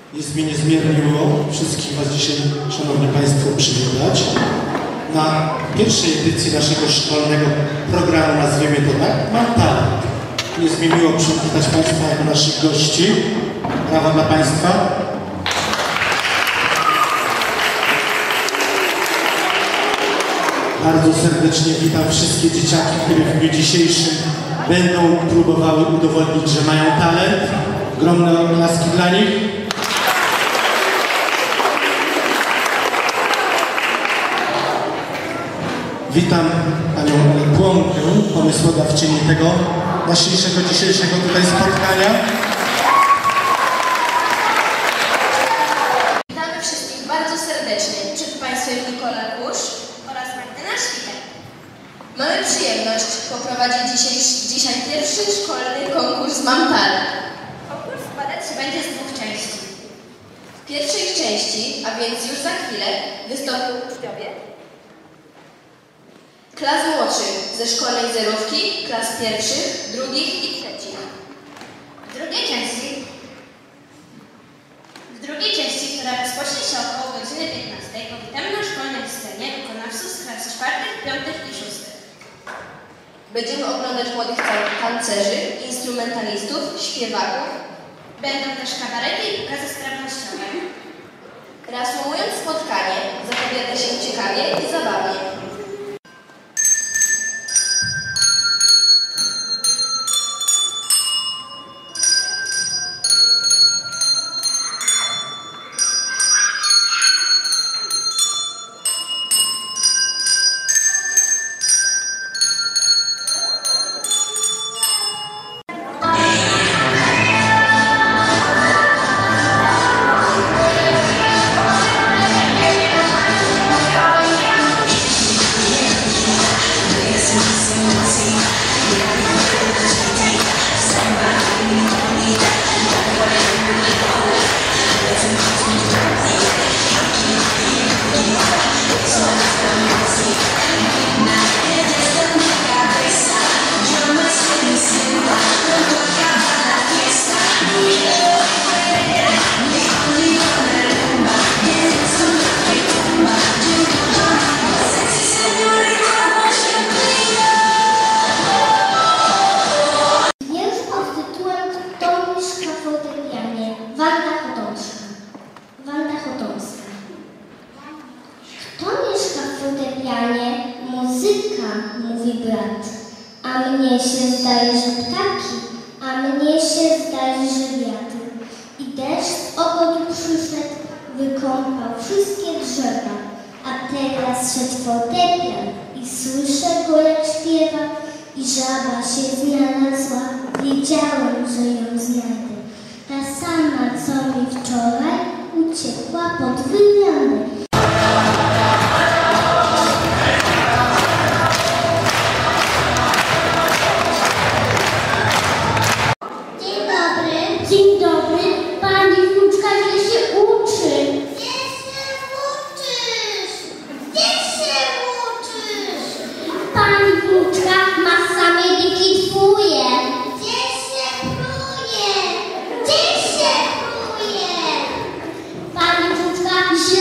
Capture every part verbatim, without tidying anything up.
Jest mi niezmiernie miło wszystkich Was dzisiaj, Szanowni Państwo, przywitać na pierwszej edycji naszego szkolnego programu, nazwijmy to tak, Mam Talent. Jest mi miło przywitać Państwa jako naszych gości. Brawa dla Państwa. Bardzo serdecznie witam wszystkie dzieciaki, które w dniu dzisiejszym będą próbowały udowodnić, że mają talent. Ogromne oklaski dla nich. Witam Panią Błąkę, pomysłodawczyni tego naszego dzisiejszego tutaj spotkania. Witamy wszystkich bardzo serdecznie. Przed Państwem Nikola Kusz oraz Magdalena Świtek. Mamy przyjemność poprowadzić dzisiaj, dzisiaj pierwszy szkolny konkurs Mam Talent. Konkurs składać się będzie z dwóch części. W pierwszej części, a więc już za chwilę, wystąpią uczniowie klas młodszych ze szkolnej zerówki, klas pierwszych, drugich i trzecich. W drugiej części, w drugiej części, która rozpocznie się około godziny piętnastej, powitamy na szkolnej scenie wykonawców z klas czwartych, piątych i szóstych. Będziemy oglądać młodych tancerzy, instrumentalistów, śpiewaków. Będą też kabarety i pokazy sprawnościowe. Reasumując spotkanie, zapowiada się ciekawie i zabawnie. Muzyka, mówi brat, a mnie się zdaje, że ptaki, a mnie się zdaje, że wiatr. I deszcz z obodu przyszedł, wykąpał wszystkie drzewa, a teraz szedł fortepian i słyszę go, jak śpiewa, i żaba się znalazła, wiedziałem, że ją znajdę. Ta sama, co mi wczoraj uciekła pod wymianę. Dzień dobry, pani wnuczka źle się uczy. Gdzie się uczysz? Gdzie się uczysz? Pani wnuczka ma same dyki twuje. Gdzie się pluje? Gdzie się pluje? Pani wnuczka źle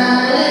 ale